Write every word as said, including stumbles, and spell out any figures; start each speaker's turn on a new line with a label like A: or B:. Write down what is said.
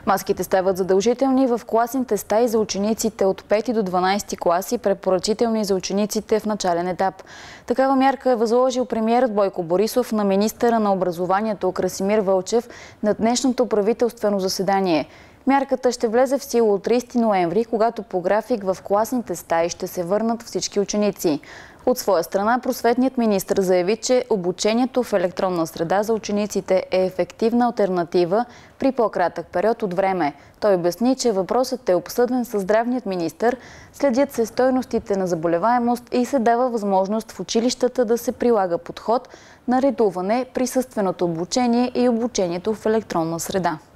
A: Маските стават задължителни в класните стаи за учениците от пети до дванадесети клас и препоръчителни за учениците в начален етап. Такава мярка е възложил премиерът Бойко Борисов на министъра на образованието Красимир Вълчев на днешното правителствено заседание. Мярката ще влезе в сила от тридесети ноември, когато по график в класните стаи ще се върнат всички ученици. От своя страна, просветният министър заяви, че обучението в електронна среда за учениците е ефективна алтернатива при по-кратък период от време. Той обясни, че въпросът е обсъден със здравният министър, следят се стойностите на заболеваемост и се дава възможност в училищата да се прилага подход на редуване, присъственото обучение и обучението в електронна среда.